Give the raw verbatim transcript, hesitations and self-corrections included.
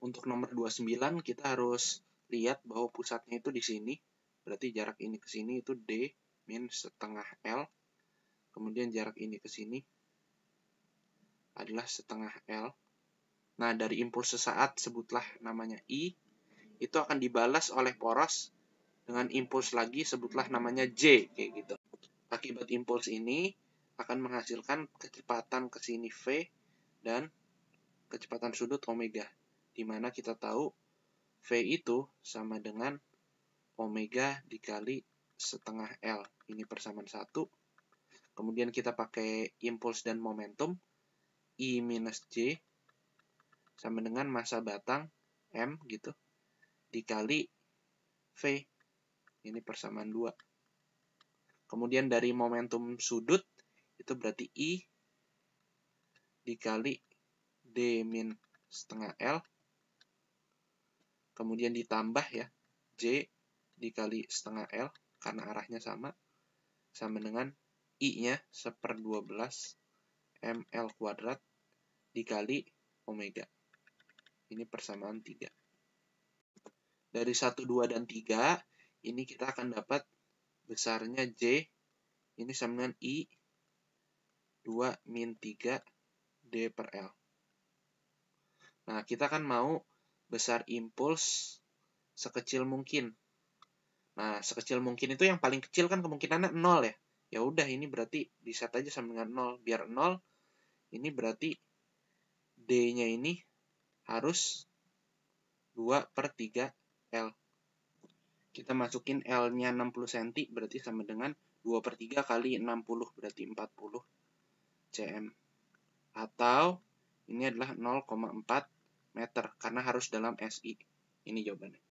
untuk nomor dua puluh sembilan kita harus lihat bahwa pusatnya itu di sini. Berarti jarak ini ke sini itu D min setengah L. Kemudian jarak ini ke sini adalah setengah L. Nah, dari impuls sesaat sebutlah namanya I. Itu akan dibalas oleh poros dengan impuls lagi, sebutlah namanya J, kayak gitu. Akibat impuls ini akan menghasilkan kecepatan ke sini V dan kecepatan sudut omega, di mana kita tahu V itu sama dengan omega dikali setengah L. Ini persamaan satu. Kemudian kita pakai impuls dan momentum, I minus J sama dengan massa batang M gitu, dikali V. Ini persamaan dua. Kemudian dari momentum sudut, itu berarti I dikali D min setengah L. Kemudian ditambah ya, J dikali setengah L, karena arahnya sama. Sama dengan I-nya seper dua belas M L kuadrat dikali omega. Ini persamaan tiga. Dari satu, dua, dan tiga, ini kita akan dapat besarnya J, ini sama dengan I dua min tiga D per L. Nah, kita kan mau besar impuls sekecil mungkin. Nah, sekecil mungkin itu yang paling kecil kan kemungkinannya nol ya. Ya udah, ini berarti di-set aja sama dengan nol. Biar nol, ini berarti D-nya ini harus dua per tiga L. Kita masukin L-nya enam puluh sentimeter, berarti sama dengan dua per tiga kali enam puluh, berarti empat puluh cm. Atau ini adalah nol koma empat meter, karena harus dalam S I. Ini jawabannya.